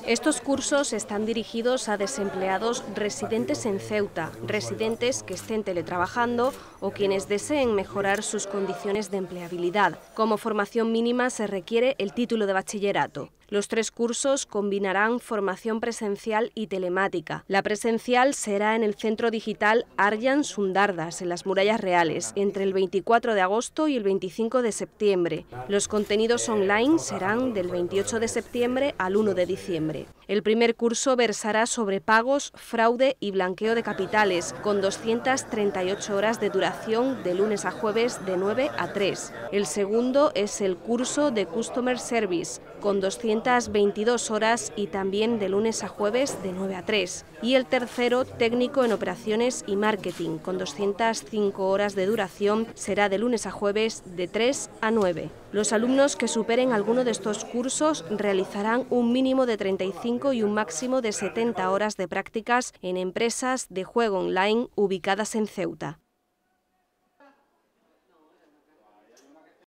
Estos cursos están dirigidos a desempleados residentes en Ceuta, residentes que estén teletrabajando o quienes deseen mejorar sus condiciones de empleabilidad. Como formación mínima se requiere el título de bachillerato. Los 3 cursos combinarán formación presencial y telemática. La presencial será en el Centro Digital Aryan Sundardas, en las Murallas Reales, entre el 24 de agosto y el 25 de septiembre. Los contenidos online serán del 28 de septiembre al 1 de diciembre. El primer curso versará sobre pagos, fraude y blanqueo de capitales, con 238 horas de duración de lunes a jueves de 9 a 3. El segundo es el curso de Customer Service, con 222 horas y también de lunes a jueves de 9 a 3. Y el tercero, técnico en operaciones y marketing, con 205 horas de duración, será de lunes a jueves de 3 a 9. Los alumnos que superen alguno de estos cursos realizarán un mínimo de 35 y un máximo de 70 horas de prácticas en empresas de juego online ubicadas en Ceuta.